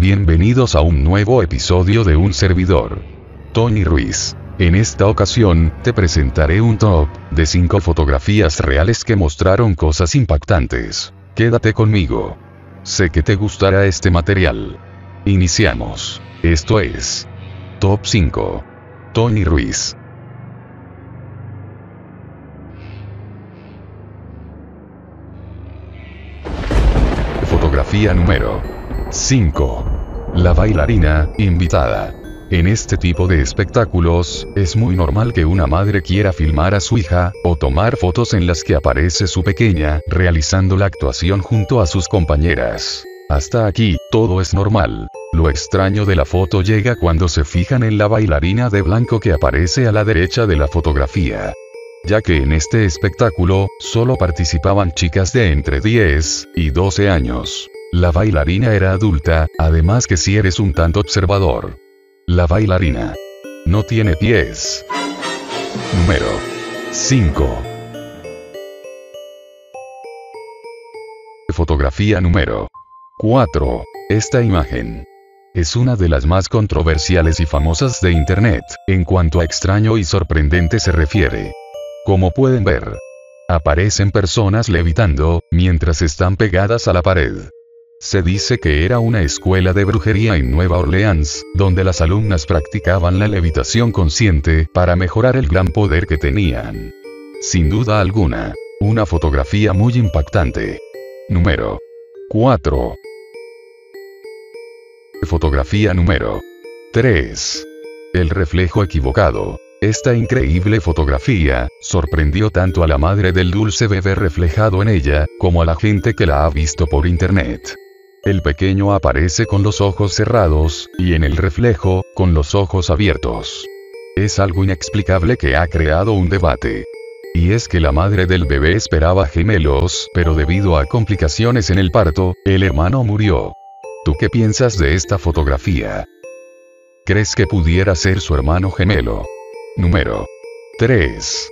Bienvenidos a un nuevo episodio de un servidor, Tony Ruiz. En esta ocasión, te presentaré un top de 5 fotografías reales que mostraron cosas impactantes. Quédate conmigo. Sé que te gustará este material. Iniciamos. Esto es Top 5. Tony Ruiz. Fotografía número 5. La bailarina invitada. En este tipo de espectáculos, es muy normal que una madre quiera filmar a su hija, o tomar fotos en las que aparece su pequeña, realizando la actuación junto a sus compañeras. Hasta aquí, todo es normal. Lo extraño de la foto llega cuando se fijan en la bailarina de blanco que aparece a la derecha de la fotografía. Ya que en este espectáculo, solo participaban chicas de entre 10 y 12 años. La bailarina era adulta, además que si eres un tanto observador. La bailarina no tiene pies. Número 5. Fotografía número 4. Esta imagen es una de las más controversiales y famosas de internet, en cuanto a extraño y sorprendente se refiere. Como pueden ver, aparecen personas levitando, mientras están pegadas a la pared. Se dice que era una escuela de brujería en Nueva Orleans, donde las alumnas practicaban la levitación consciente para mejorar el gran poder que tenían. Sin duda alguna, una fotografía muy impactante. Número 4. Fotografía número 3. El reflejo equivocado. Esta increíble fotografía sorprendió tanto a la madre del dulce bebé reflejado en ella, como a la gente que la ha visto por internet. El pequeño aparece con los ojos cerrados, y en el reflejo, con los ojos abiertos. Es algo inexplicable que ha creado un debate. Y es que la madre del bebé esperaba gemelos, pero debido a complicaciones en el parto, el hermano murió. ¿Tú qué piensas de esta fotografía? ¿Crees que pudiera ser su hermano gemelo? Número 3.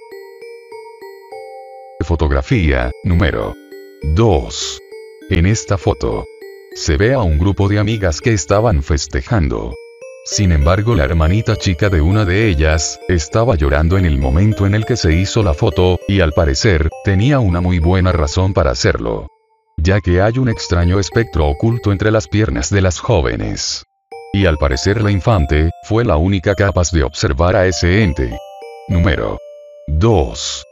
Fotografía número 2. En esta foto se ve a un grupo de amigas que estaban festejando. Sin embargo, la hermanita chica de una de ellas estaba llorando en el momento en el que se hizo la foto, y al parecer, tenía una muy buena razón para hacerlo. Ya que hay un extraño espectro oculto entre las piernas de las jóvenes. Y al parecer la infante fue la única capaz de observar a ese ente. Número 2.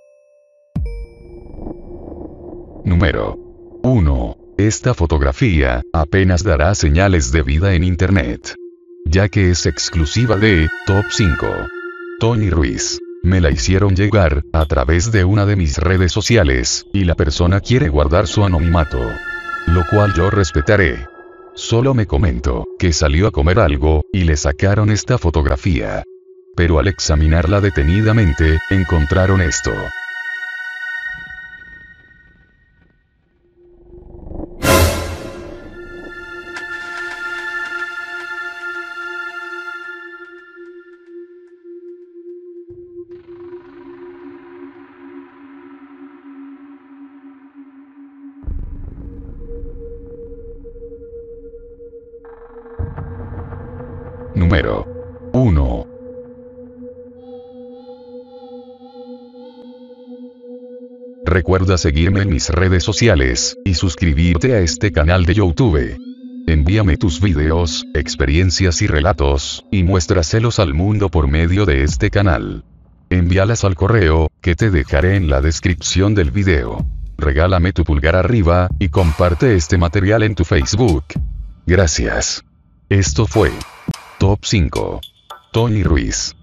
Número 1. Esta fotografía apenas dará señales de vida en internet, ya que es exclusiva de Top 5. Tony Ruiz. Me la hicieron llegar a través de una de mis redes sociales, y la persona quiere guardar su anonimato, lo cual yo respetaré. Solo me comentó que salió a comer algo, y le sacaron esta fotografía. Pero al examinarla detenidamente, encontraron esto. Número 1. Recuerda seguirme en mis redes sociales, y suscribirte a este canal de YouTube. Envíame tus videos, experiencias y relatos, y muéstraselos al mundo por medio de este canal. Envíalas al correo, que te dejaré en la descripción del video. Regálame tu pulgar arriba, y comparte este material en tu Facebook. Gracias. Esto fue Top 5. Tony Ruiz.